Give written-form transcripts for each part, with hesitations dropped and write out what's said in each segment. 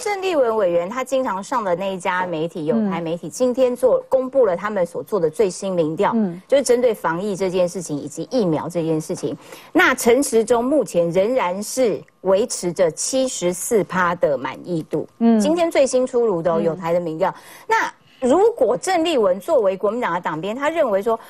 郑丽文委员他经常上的那一家媒体有台媒体，今天公布了他们所做的最新民调，就是针对防疫这件事情以及疫苗这件事情。那陈时中目前仍然是维持着74%的满意度。今天最新出炉的有台的民调，那。如果郑丽文作为国民党的党鞭，他认为说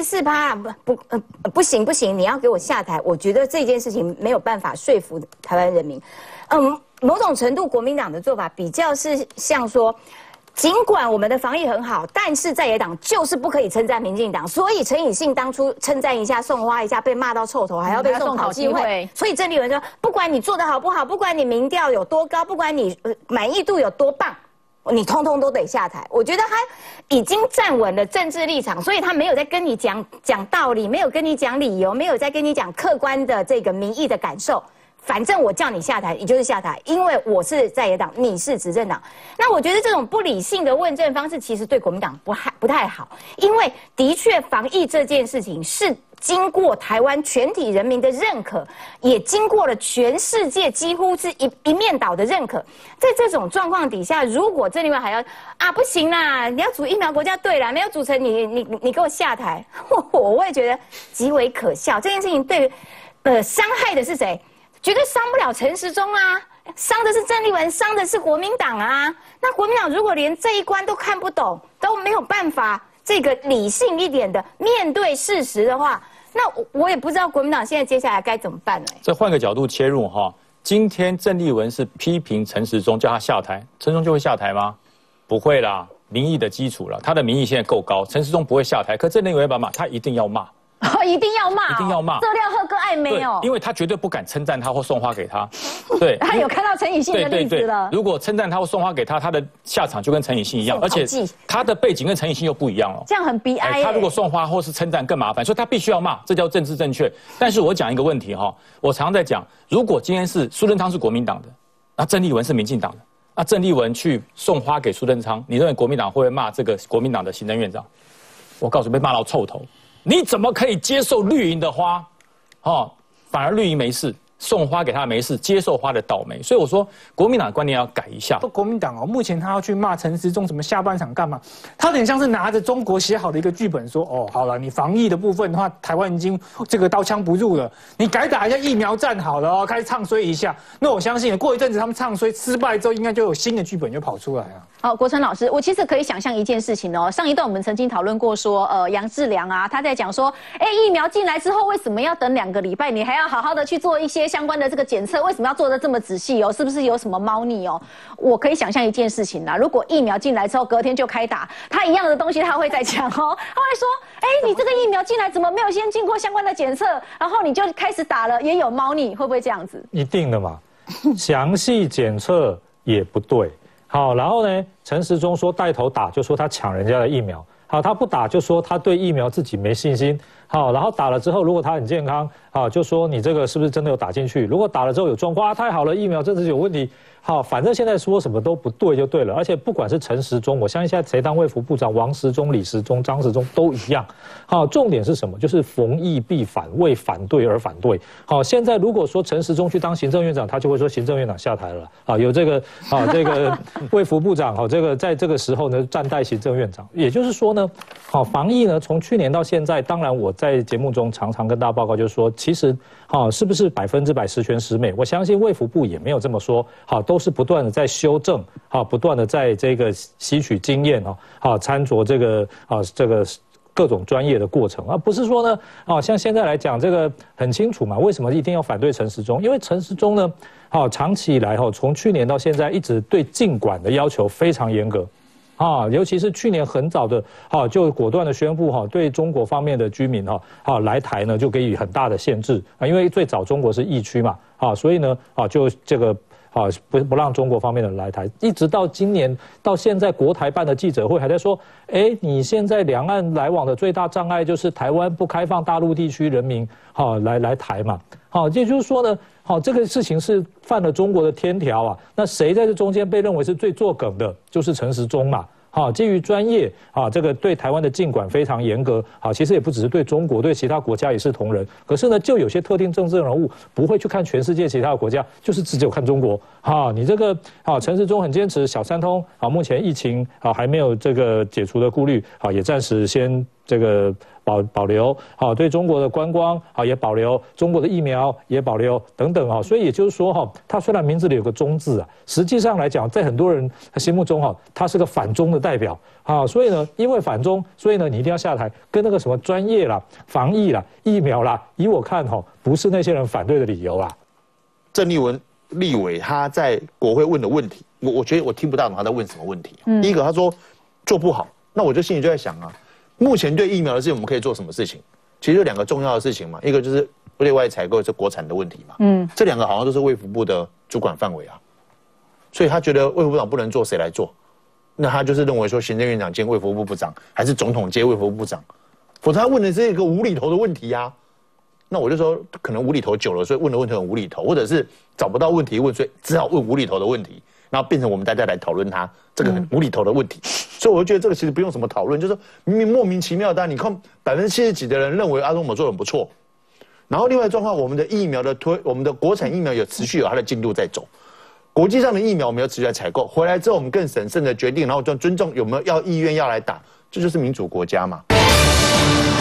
74%不行，你要给我下台，我觉得这件事情没有办法说服台湾人民。某种程度国民党的做法比较是像说，尽管我们的防疫很好，但是在野党就是不可以称赞民进党，所以陈以信当初称赞一下送花一下，被骂到臭头，还要被送考纪会。所以郑丽文说，不管你做得好不好，不管你民调有多高，不管你满意度有多棒。你通通都得下台，我觉得他已经站稳了政治立场，所以他没有在跟你讲道理，没有跟你讲理由，没有在跟你讲客观的这个民意的感受。反正我叫你下台，你就是下台，因为我是在野党，你是执政党。那我觉得这种不理性的问政方式，其实对国民党不太好，因为的确防疫这件事情是。经过台湾全体人民的认可，也经过了全世界几乎是一面倒的认可。在这种状况底下，如果郑丽文还要不行啦，你要组疫苗国家队啦，没有组成你给我下台，我会觉得极为可笑。这件事情对伤害的是谁？绝对伤不了陈时中啊，伤的是郑丽文，伤的是国民党啊。那国民党如果连这一关都看不懂，都没有办法。这个理性一点的面对事实的话，那我也不知道国民党现在接下来该怎么办呢？ 这换个角度切入哈，今天郑丽文是批评陈时中叫他下台，陈时中就会下台吗？不会啦，民意的基础了，他的民意现在够高，陈时中不会下台，可郑丽文他一定要骂。 一定要骂， 一定要骂， 这料喝个爱妹哦， 因为他绝对不敢称赞他或送花给他，对， 他有看到陈以信的例子了。 如果称赞他或送花给他，他的下场就跟陈以信一样，而且他的背景跟陈以信又不一样了， 这样很悲哀。 他如果送花或是称赞更麻烦，所以他必须要骂，这叫政治正确。但是我讲一个问题哈，我常在讲，如果今天是苏贞昌是国民党的，那郑丽文是民进党的，那郑丽文去送花给苏贞昌，你认为国民党会不会骂这个国民党的行政院长？我告诉你，被骂到臭头。你怎么可以接受绿营的花？反而绿营没事，送花给他没事，接受花的倒霉。所以我说，国民党的观念要改一下。 国民党目前他要去骂陈时中什么下半场干嘛？他有点像是拿着中国写好的一个剧本说，好了，你防疫的部分的话，台湾已经这个刀枪不入了，你改打一下疫苗战好了开始唱衰一下。那我相信过一阵子他们唱衰失败之后，应该就有新的剧本就跑出来了。 好，国成老师，我其实可以想象一件事情哦。上一段我们曾经讨论过说，杨志良啊，他在讲说，疫苗进来之后为什么要等2个礼拜？你还要好好的去做一些相关的这个检测，为什么要做的这么仔细哦？是不是有什么猫腻哦？我可以想象一件事情啦，如果疫苗进来之后隔天就开打，他一样的东西他会再讲哦，他会说，你这个疫苗进来怎么没有先经过相关的检测，然后你就开始打了，也有猫腻，会不会这样子？ 一定的嘛，详细检测也不对。好，然后呢，陈时中说带头打，就说他抢人家的疫苗。好，他不打就说他对疫苗自己没信心。好，然后打了之后，如果他很健康，就说你这个是不是真的有打进去？如果打了之后有状况，太好了，疫苗真的是有问题。好，反正现在说什么都不对就对了。而且不管是陈时中，我相信现在谁当卫福部长，王时中、李时中、张时中都一样。好，重点是什么？就是逢疫必反，为反对而反对。好，现在如果说陈时中去当行政院长，他就会说行政院长下台了。有这个这个卫福部长，这个在这个时候呢暂代行政院长。也就是说呢，防疫呢从去年到现在，当然我在节目中常常跟大家报告，就是说其实是不是100%十全十美？我相信卫福部也没有这么说。都是不断的在修正，不断的在这个吸取经验，参酌这个各种专业的过程，而不是说呢，像现在来讲，这个很清楚嘛，为什么一定要反对陈时中？因为陈时中呢，长期以来从去年到现在一直对禁管的要求非常严格。尤其是去年很早的，就果断的宣布，对中国方面的居民，来台呢就给予很大的限制，因为最早中国是疫区嘛，所以呢，就这个。不让中国方面的人来台，一直到今年到现在，国台办的记者会还在说，你现在两岸来往的最大障碍就是台湾不开放大陆地区人民来台嘛，也就是说呢，这个事情是犯了中国的天条啊。那谁在这中间被认为是最作梗的，就是陈时中嘛。 好，基于专业啊，这个对台湾的禁管非常严格。好，其实也不只是对中国，对其他国家也是同仁。可是呢，就有些特定政治人物不会去看全世界其他的国家，就是只有看中国。哈，你这个啊，陈时中很坚持小三通啊，目前疫情啊还没有这个解除的顾虑啊，也暂时先这个保留，好，对中国的观光好也保留，中国的疫苗也保留等等啊，所以也就是说哈，他虽然名字里有个中字啊，实际上来讲，在很多人心目中哈，他是个反中的代表啊，所以呢，因为反中，所以呢，你一定要下台，跟那个什么专业啦、防疫啦、疫苗啦，以我看哈，不是那些人反对的理由啦。 郑丽文立委他在国会问的问题，我觉得我听不大懂他在问什么问题。第一个他说做不好，那我就心里就在想啊。目前对疫苗的事情，我们可以做什么事情？其实有2个重要的事情嘛，一个就是内外采购是国产的问题嘛，这2个好像都是卫福部的主管范围啊，所以他觉得卫福部长不能做，谁来做？那他就是认为说行政院长兼卫福部部长，还是总统兼卫福部部长，否则他问的是一个无厘头的问题啊。那我就说可能无厘头久了，所以问的问题很无厘头，或者是找不到问题问，所以只好问无厘头的问题。然后变成我们大家来讨论它这个很无厘头的问题，所以我就觉得这个其实不用什么讨论，就是说明明莫名其妙的，你看70%几的人认为阿中我们做得很不错，然后另外状况，我们的疫苗的我们的国产疫苗有持续有它的进度在走，国际上的疫苗我们要持续来采购，回来之后我们更审慎的决定，然后尊重有没有意愿要来打，这就是民主国家嘛。